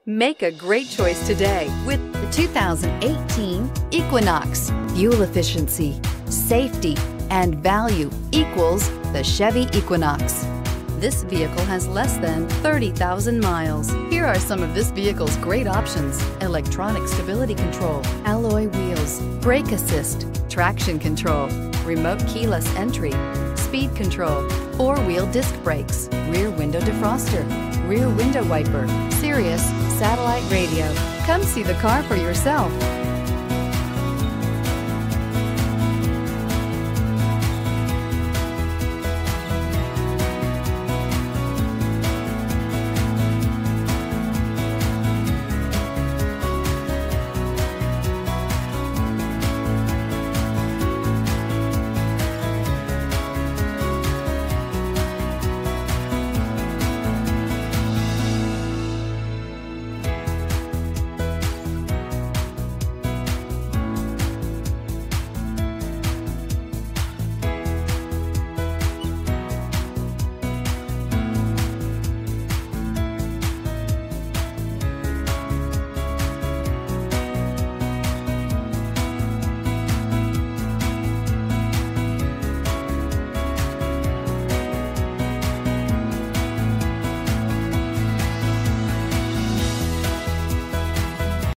Make a great choice today with the 2018 Equinox. Fuel efficiency, safety, and value equals the Chevy Equinox. This vehicle has less than 30,000 miles. Here are some of this vehicle's great options: electronic stability control, alloy wheels, brake assist, traction control, remote keyless entry, speed control, four-wheel disc brakes, rear window defroster, rear window wiper, Sirius satellite radio. Come see the car for yourself.